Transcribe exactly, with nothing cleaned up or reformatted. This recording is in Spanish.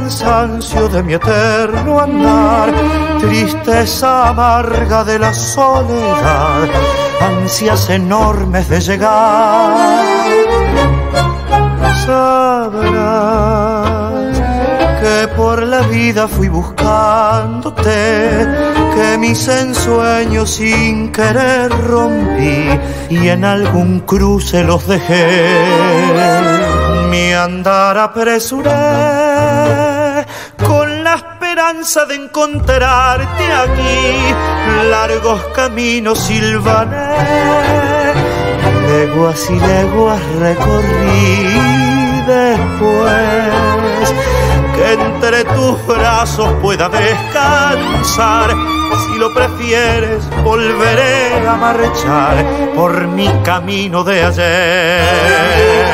cansancio de mi eterno andar, tristeza amarga de la soledad, ansias enormes de llegar. Sabrás que por la vida fui buscándote, que mis ensueños sin querer rompí y en algún cruce los dejé. Mi andar apresuré con la esperanza de encontrarte aquí, largos caminos silvané, leguas y leguas recorrí después, que entre tus brazos pueda descansar. Si lo prefieres, volveré a marchar por mi camino de ayer.